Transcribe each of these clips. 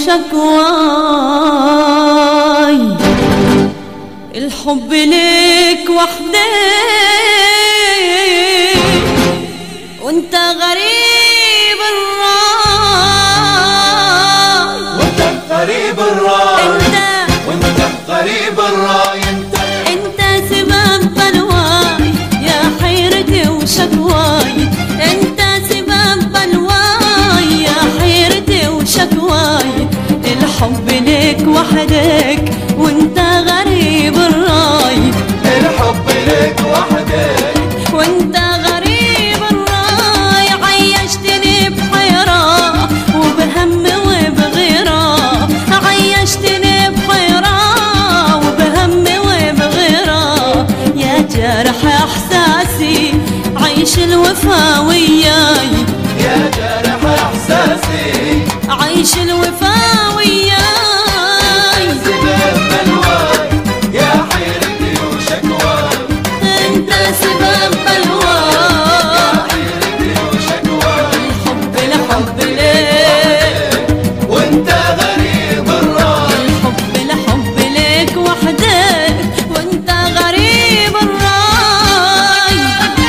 وشكواي، الحب ليك وحدك وانت غريب الراي، وانت غريب الراي، وانت غريب الراي، انت سبب بلواي يا حيرتي وشكواي، انت سبب بلواي يا حيرتي وشكواي، الحب ليك وحدك وانت غريب الراي، الحب ليك وحدك وانت غريب الراي، عيشتني بحيرة وبهم وبغيرة، عيشتني بحيرة وبهم وبغيرة، يا جارح احساسي عيش الوفا وياي، يا جارح احساسي عيش الوفا وياي، سبب بلواي يا حيرتي وشكواي، انت سبب بلواي يا حيرتي وشكواي، الحب ليك وانت غريب الراي، الحب ليك وحدك وانت غريب الراي،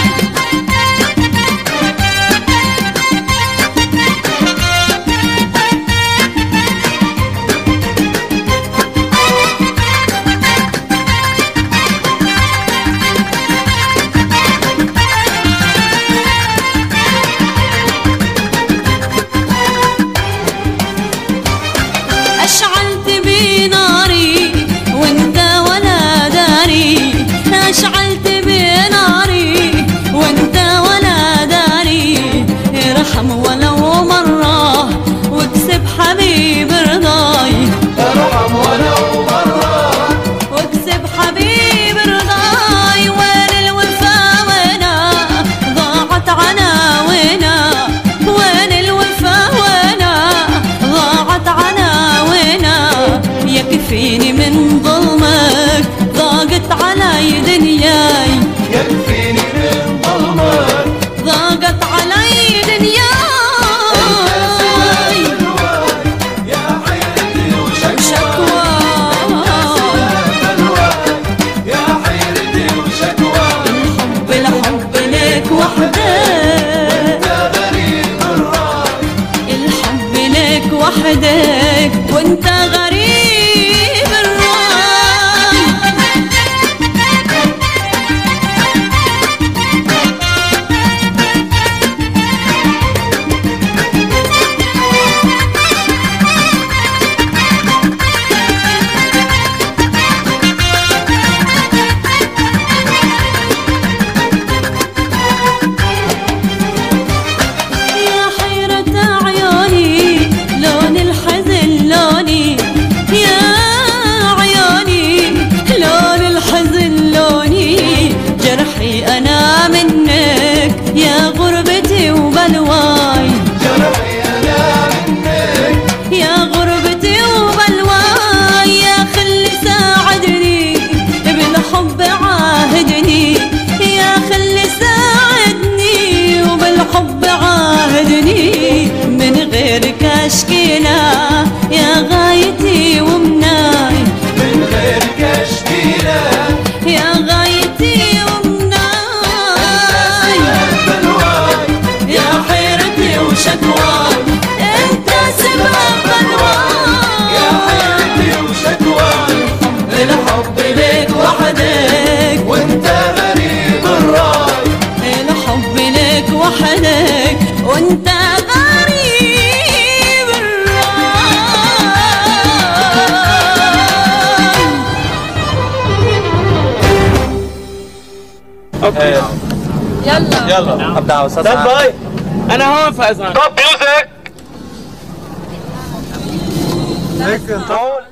أشعلت بناري وانت ولا داري، أشعلت بناري وانت ولا داري، ارحم ولو مرة واكسب حبيب رضاي، ارحم ولو مرة واكسب حبيب رضاي، وين الوفا وينا ضاعت عناوينا، وين الوفا وينا ضاعت عناوينا، يكفيني من ظلمك ضاقت علي دنياي، يكفيني من ظلمك ضاقت علي دنياي، يا حيرتي وشكواي، شكواي يا حيرتي وشكواي، الحب ليك وحدك، يا غريب الراي، الحب ليك وحدك وانت غريب الراي، يا حيرة عيوني لون الحزن لوني، يا عيوني لون الحزن لوني، جرحي أنا منك يا غربتي وبلواي، جرحي أنا منك يا غربتي وبلواي، يا خلي ساعدني بالحب عاهدني، يا خلي ساعدني وبالحب عاهدني، من غيرك اشكينا يا غايتي ومناي، من غيرك اشكينا يا غايتي ومناي، بلواي، يا حيرتي وشكواي، انت سبب بلواي، يا حيرتي وشكواي، الحب ليك وحدك وانت غريب الراي، الحب ليك وحدك وانت غريب الراي. اوكي يلا ابدا استاذ باي. انا هون فايزان. ستوب ميوزك. هيك